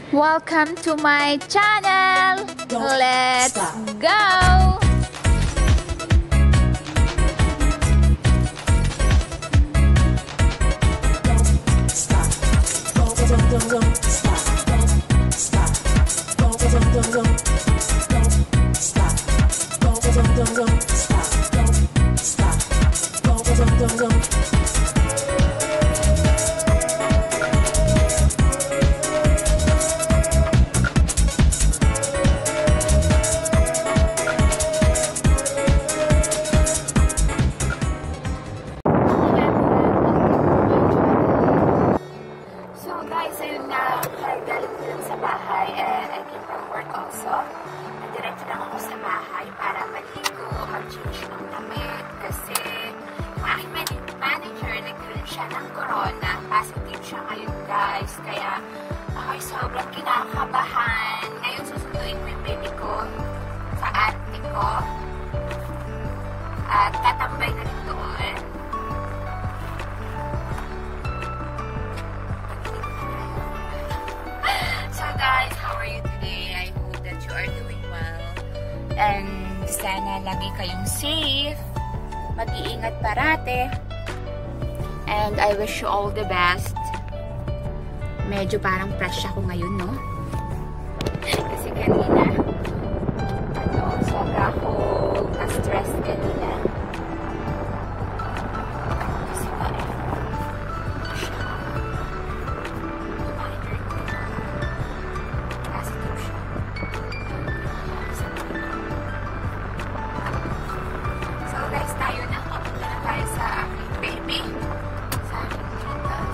Welcome to my channel. Let's go. Kaya ako'y sobrang kinakabahan. Ngayon susunduin ko yung baby ko sa auntie ko. At tatambay na rin doon. So guys, how are you today? I hope that you are doing well. And sana lagi kayong safe. Mag-iingat parate. And I wish you all the best. Medyo parang fresh ako ngayon, no? Kasi kanina, sobra ako na-stress kanina. Kasi so guys, tayo na. Papunta na tayo sa aking baby. Sa aking treatment.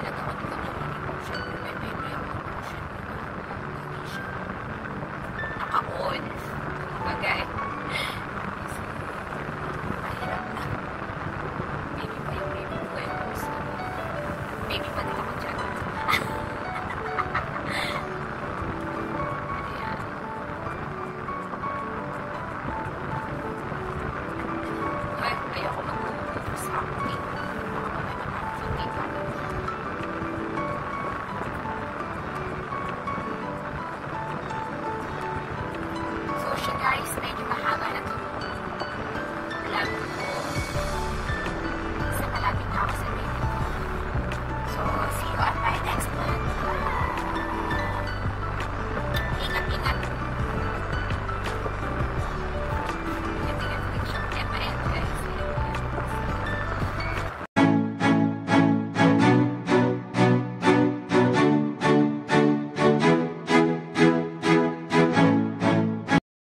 talaga ko narinig. Siyempre, may vibration. Hindi siya naka-on. Bagay. Kasi, mahirap na. Baby pa yung baby ko. Baby pa din ako